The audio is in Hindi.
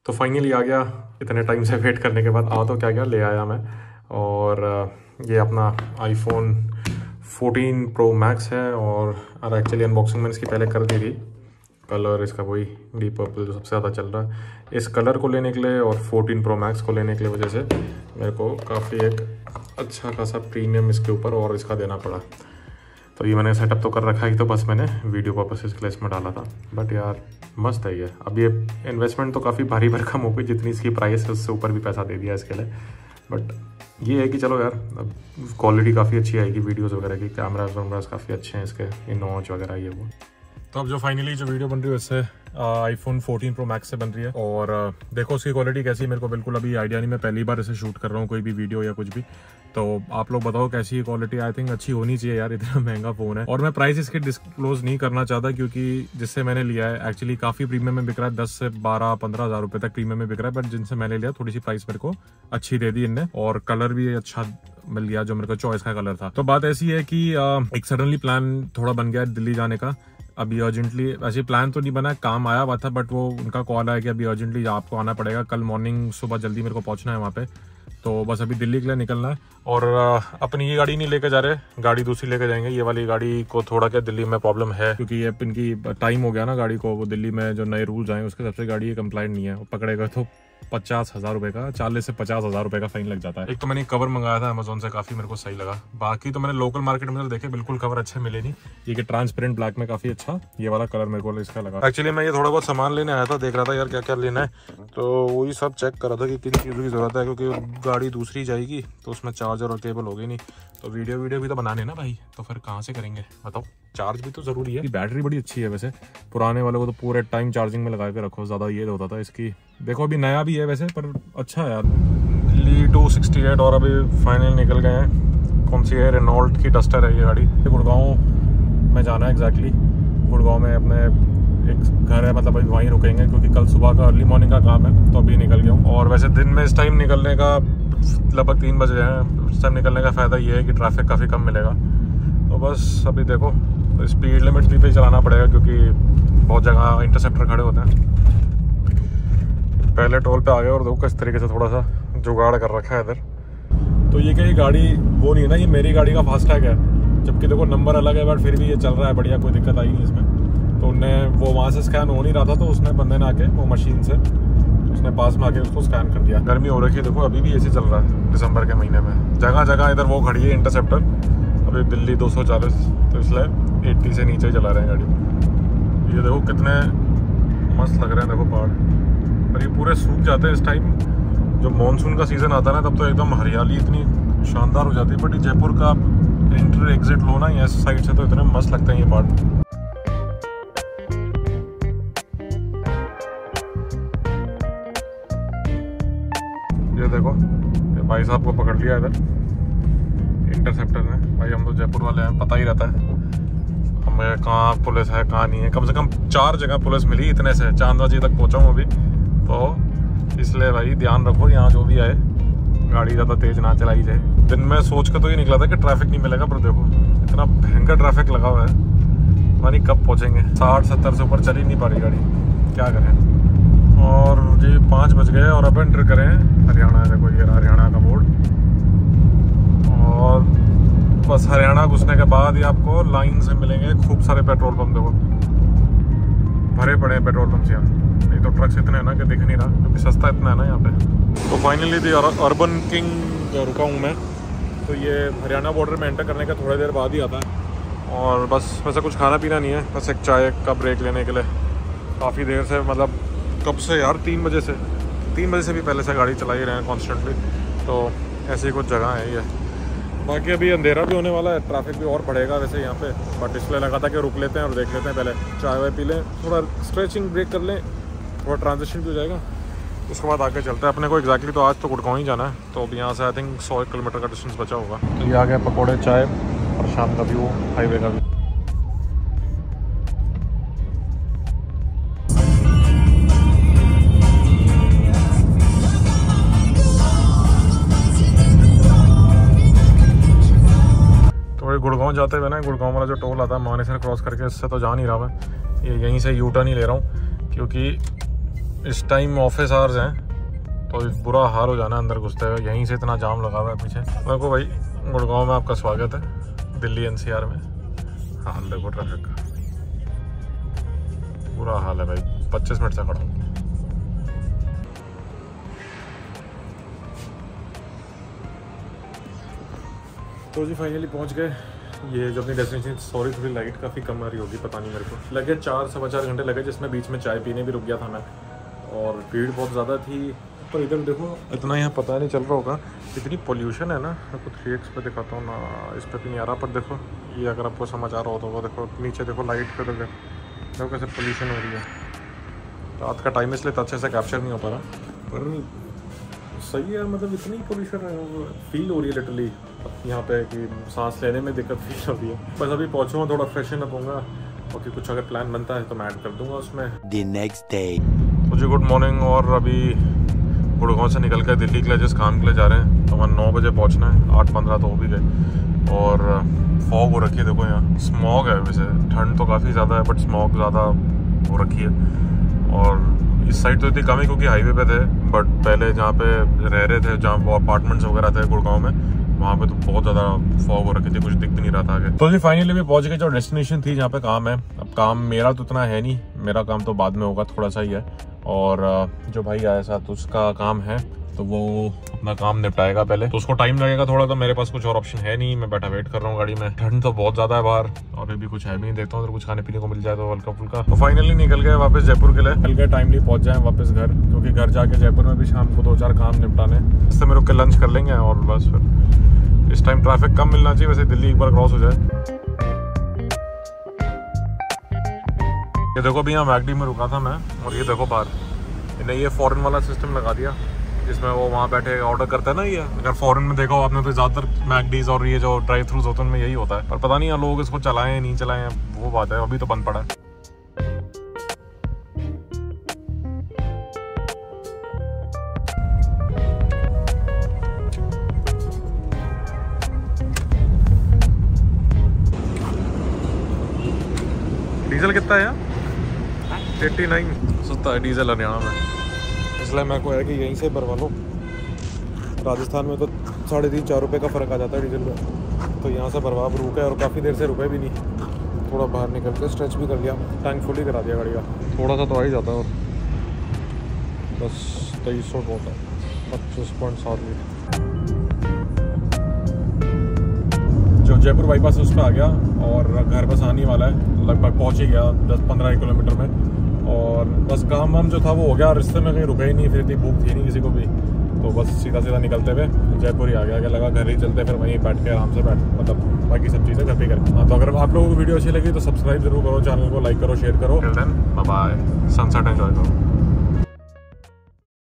तो फाइनली आ गया, इतने टाइम से वेट करने के बाद। तो क्या ले आया मैं, और ये अपना iPhone 14 Pro Max है। और एक्चुअली अनबॉक्सिंग मैंने इसकी पहले कर दी थी। कलर इसका वही डीप पर्पल जो सबसे ज़्यादा चल रहा है। इस कलर को लेने के लिए और 14 Pro Max को लेने के लिए वजह से मेरे को काफ़ी एक अच्छा खासा प्रीमियम इसके ऊपर और इसका देना पड़ा। तो ये मैंने सेटअप तो कर रखा ही, तो बस मैंने वीडियो पर्पसेस के लिए इसमें डाला था। बट यार मस्त है ये। अब ये इन्वेस्टमेंट तो काफ़ी भारी भरकम हो गई, जितनी इसकी प्राइस है उससे ऊपर भी पैसा दे दिया इसके लिए। बट ये है कि चलो यार, अब क्वालिटी काफ़ी अच्छी आएगी वीडियोस वगैरह की। कैमराज वैमराज काफ़ी अच्छे हैं इसके, ये नॉच वगैरह ये वो। तो अब जो फाइनली जो वीडियो बन रही है उससे iPhone 14 Pro Max से बन रही है। और देखो उसकी क्वालिटी कैसी है, मेरे को बिल्कुल अभी आइडिया नहीं। मैं पहली बार इसे शूट कर रहा हूँ कोई भी वीडियो या कुछ भी। तो आप लोग बताओ कैसी है क्वालिटी। आई थिंक अच्छी होनी चाहिए यार, इतना महंगा फ़ोन है। और मैं प्राइस इसकी डिस्क्लोज नहीं करना चाहता, क्योंकि जिससे मैंने लिया है एक्चुअली काफ़ी प्रीमियम में बिक रहा है। 10 से 12-15 हज़ार रुपये तक प्रीमियम में बिक रहा है। बट जिनसे मैंने लिया थोड़ी सी प्राइस मेरे को अच्छी दे दी इनने, और कलर भी अच्छा मिल गया जो मेरे को चॉइस का कलर था। तो बात ऐसी है कि एक सडनली प्लान थोड़ा बन गया दिल्ली जाने का। अभी अर्जेंटली, ऐसे प्लान तो नहीं बना, काम आया हुआ था, बट वो उनका कॉल आया कि अभी अर्जेंटली आपको आना पड़ेगा। कल मॉर्निंग सुबह जल्दी मेरे को पहुंचना है वहाँ पे। तो बस अभी दिल्ली के लिए निकलना है। और अपनी ये गाड़ी नहीं लेके जा रहे, गाड़ी दूसरी लेके जाएंगे। ये वाली गाड़ी को थोड़ा क्या दिल्ली में प्रॉब्लम है, क्योंकि ये इनकी टाइम हो गया ना गाड़ी को। वो दिल्ली में जो नए रूल्स आए उसके सबसे गाड़ी ये कंप्लाइंट नहीं है। पकड़ेगा तो 50,000 रुपये का, 40 से 50,000 रुपये का फाइन लग जाता है। एक तो मैंने कवर मंगाया था अमेजोन से, काफ़ी मेरे को सही लगा। बाकी तो मैंने लोकल मार्केट में देखे, बिल्कुल कवर अच्छे मिले नहीं। ये कि ट्रांसपेरेंट ब्लैक में काफ़ी अच्छा ये वाला कलर मेरे को इसका लगा। एक्चुअली मैं ये थोड़ा बहुत सामान लेने आया था, देख रहा था यार क्या क्या लेना है। तो वही सब चेक कर रहा था कि किन चीज़ों की ज़रूरत है, क्योंकि गाड़ी दूसरी जाएगी तो उसमें चार्जर और केबल होगी नहीं। तो वीडियो भी तो बनाने ना भाई, तो फिर कहाँ से करेंगे बताओ। चार्ज भी तो ज़रूरी है। बैटरी बड़ी अच्छी है वैसे, पुराने वाले को तो पूरे टाइम चार्जिंग में लगा के रखो, ज़्यादा ये होता था इसकी। देखो अभी नया भी है वैसे, पर अच्छा है यार। दिल्ली 268 और अभी फाइनल निकल गए हैं। कौन सी है? रेनॉल्ट की डस्टर है ये गाड़ी। गुड़गांव में जाना है एग्जैक्टली। गुड़गांव में अपने एक घर है, मतलब अभी वहीं रुकेंगे, क्योंकि कल सुबह का अर्ली मॉर्निंग का काम है। तो अभी निकल गया हूँ। और वैसे दिन में इस टाइम निकलने का लगभग 3 बजे है। इस टाइम निकलने का फ़ायदा ये है कि ट्रैफिक काफ़ी कम मिलेगा। तो बस अभी देखो स्पीड लिमिट भी पे चलाना पड़ेगा, क्योंकि बहुत जगह इंटरसेप्टर खड़े होते हैं। पहले टोल पे आ गए और देखो किस तरीके से थोड़ा सा जुगाड़ कर रखा है इधर। तो ये क्या, ये गाड़ी वो नहीं है ना, ये मेरी गाड़ी का फास्टैग है। जबकि देखो नंबर अलग है, बट फिर भी ये चल रहा है बढ़िया, कोई दिक्कत आई नहीं इसमें। तो उनने वो वहाँ से स्कैन हो नहीं रहा था, तो उसने बंदे ने आके वो मशीन से उसने पास में आके उसको स्कैन कर दिया। गर्मी हो रखी है देखो, अभी भी ऐसे चल रहा है दिसंबर के महीने में। जगह जगह इधर वो खड़ी है इंटरसेप्टर। अभी दिल्ली 240, तो इसलिए 80 से नीचे ही चला रहे हैं गाड़ी। ये देखो कितने मस्त लग रहे हैं, देखो पहाड़। पर ये पूरे सूख जाते हैं इस टाइम। जब मानसून का सीज़न आता है ना, तब तो एकदम हरियाली इतनी शानदार हो जाती है। बट जयपुर का एंट्री एग्जिट लो ना इस साइड से, तो इतने मस्त लगते हैं ये पहाड़। ये देखो ये भाई साहब को पकड़ लिया इधर इंटरसेप्टर ने। भाई हम तो जयपुर वाले हैं, पता ही रहता है हमें कहाँ पुलिस है कहाँ नहीं है। कम से कम 4 जगह पुलिस मिली इतने से। चांदवाजी तक पहुँचा हूँ अभी, तो इसलिए भाई ध्यान रखो यहाँ जो भी आए, गाड़ी ज़्यादा तेज़ ना चलाई जाए। दिन में सोच के तो ये निकला था कि ट्रैफिक नहीं मिलेगा, पर देखो इतना भयंकर ट्रैफिक लगा हुआ है। मानी कब पहुँचेंगे। 60-70 से ऊपर चल ही नहीं पा रही गाड़ी, क्या करें। और जी 5 बज गए और अब एंटर करें हरियाणा। देखो ये हरियाणा का बोर्ड। और बस हरियाणा घुसने के बाद ही आपको लाइन से मिलेंगे खूब सारे पेट्रोल पंप। देखो भरे पड़े हैं पेट्रोल पंप यहाँ। नहीं तो ट्रक्स इतने हैं ना कि दिख नहीं रहा, क्योंकि सस्ता इतना है ना यहाँ पे। तो फाइनली दी अर्बन किंग रुका हूँ मैं। तो ये हरियाणा बॉर्डर में एंटर करने का थोड़ी देर बाद ही आता है। और बस वैसे कुछ खाना पीना नहीं है, बस एक चाय का ब्रेक लेने के लिए। काफ़ी देर से, मतलब कब से यार, 3 बजे से भी पहले से गाड़ी चला ही रहे हैं कॉन्स्टेंटली। तो ऐसी कुछ जगह है ये। बाकी अभी अंधेरा भी होने वाला है, ट्रैफिक भी और बढ़ेगा वैसे यहाँ पे। बट इसलिए लगा था कि रुक लेते हैं और देख लेते हैं, पहले चाय वाय पी लें, थोड़ा स्ट्रेचिंग ब्रेक कर लें, थोड़ा ट्रांजिशन भी हो जाएगा। उसके बाद आगे चलते हैं अपने को। एग्जैक्टली तो आज तो गुड़गांव ही जाना है। तो अभी यहाँ से आई थिंक 100 किलोमीटर का डिस्टेंस बचा होगा। तो ये आ गया पकौड़े, चाय और शाम का व्यू, हाईवे का व्यू। गुड़गांव जाते हुए ना, गुड़गांव वाला जो टोल आता है मानेसर क्रॉस करके, इससे तो जा नहीं रहा मैं। ये यहीं से यू टर्न ही ले रहा हूँ, क्योंकि इस टाइम ऑफिस आवर्स हैं तो बुरा हाल हो जाना अंदर घुसते हुए। यहीं से इतना जाम लगा हुआ है पीछे। मेरे को भाई गुड़गांव में आपका स्वागत है, दिल्ली NCR में। हाल देखो ट्रैफिक का, बुरा हाल है भाई। 25 मिनट से खड़ा हूँ। तो जी फाइनली पहुँच गए। ये जो अपनी डेस्टिनेशन, सॉरी थोड़ी लाइट काफ़ी कम आ रही होगी, पता नहीं मेरे को। लगे 4-4.25 घंटे लगे, जिसमें बीच में चाय पीने भी रुक गया था मैं। और भीड़ बहुत ज़्यादा थी। पर इधर देखो इतना यहाँ पता नहीं चल रहा होगा, इतनी पोल्यूशन है ना। आपको 3x पे दिखाता हूँ ना, इस पर भी नहीं आ रहा। पर देखो ये अगर आपको समझ आ रहा हो तो वो देखो नीचे देखो लाइट पे, तो देखो कैसे पोल्यूशन हो रही है। रात का टाइम इसलिए तो अच्छे से कैप्चर नहीं हो पा रहा, पर सही है। मतलब इतनी पोल्यूशन फील हो रही है लिटरली यहाँ पे कि सांस लेने में दिक्कत फील हो रही है। बस अभी पहुँचूँगा, थोड़ा फ्रेशन अप होऊंगा, और कुछ अगर प्लान बनता है तो मैं ऐड कर दूंगा उसमें। The next day. तो जी गुड मॉर्निंग। और अभी गुड़गांव से निकल कर दिल्ली के लिए जिस काम के लिए जा रहे हैं, तो वहाँ 9 बजे पहुँचना है। 8:15 तो हो भी गए। और फॉग हो रखी है देखो, यहाँ स्मॉग है। वैसे ठंड तो काफ़ी ज़्यादा है, बट स्मॉग ज़्यादा हो रखी है। और इस साइड तो इतनी कम ही क्योंकि हाईवे पे थे, बट पहले जहाँ पे रह रहे थे, जहाँ वो अपार्टमेंट्स वगैरह थे गुड़गांव में, वहाँ पे तो बहुत ज़्यादा फॉग हो रखी थी, कुछ दिख भी नहीं रहा था आगे। तो जी फाइनली भी पहुँच गए जो डेस्टिनेशन थी जहाँ पे काम है। अब काम मेरा तो उतना है नहीं, मेरा काम तो बाद में होगा, थोड़ा सा ही है। और जो भाई आया साथ उसका काम है, तो वो अपना काम निपटाएगा पहले, तो उसको टाइम लगेगा थोड़ा। तो मेरे पास कुछ और ऑप्शन है नहीं, मैं बैठा वेट कर रहा हूँ गाड़ी में। ठंड तो बहुत ज़्यादा है बाहर, और अभी भी कुछ है भी नहीं। देखता हूँ अगर कुछ खाने पीने को मिल जाए तो हल्का फुल्का। तो फाइनली निकल गए वापस जयपुर के लिए। कल के टाइमली पहुँच जाए वापस घर, क्योंकि घर जाके जयपुर में भी शाम को 2-4 काम निपटाने। इससे मेरे को लंच कर लेंगे और बस फिर इस टाइम ट्रैफिक कम मिलना चाहिए। वैसे दिल्ली एक बार क्रॉस हो जाए। ये देखो अभी यहाँ मैकडी में रुका था मैं, और ये देखो बाहर इन्हें ये फॉरेन वाला सिस्टम लगा दिया, जिसमें वो वहाँ बैठे ऑर्डर करता है ना। ये अगर फॉरेन में देखो आपने तो ज़्यादातर मैकडीज और ये जो ड्राइव थ्रूज होते हैं उनमें यही होता है। पर पता नहीं लोग इसको चलाएं नहीं चलाएं, वो बात है। अभी तो बंद पड़ा है। डीजल कितना है यार? 89 सस्ता है डीजल हरियाणा में, इसलिए मेरे को है कि यहीं से भरवा लो। राजस्थान में तो 3.5-4 रुपये का फ़र्क आ जाता है डीजल में, तो यहाँ से भरवा रुके। और काफ़ी देर से रुके भी नहीं, थोड़ा बाहर निकल के स्ट्रेच भी कर लिया, टैंक फुल ही करा दिया गाड़ी का। थोड़ा सा तो आ ही जाता है, और बस 2300 बहुत है, 25.7 लीटर। जो जयपुर बाईपास उस पर आ गया, और घर बस आने वाला है, लगभग पहुँच ही गया 10-15 किलोमीटर में। और बस काम वाम जो था वो हो गया, रिश्ते में कहीं रुके ही नहीं, फिर इतनी भूख थी नहीं किसी को भी, तो बस सीधा निकलते हुए जयपुर ही आ गया। लगा घर ही चलते, फिर वहीं बैठ के आराम से मतलब बाकी सब चीज़ें घर पे करके। हाँ, तो अगर आप लोगों को वीडियो अच्छी लगी तो सब्सक्राइब जरूर करो, चैनल को लाइक करो, शेयर करो। बाय बाय, सनसेट एंजॉय करो।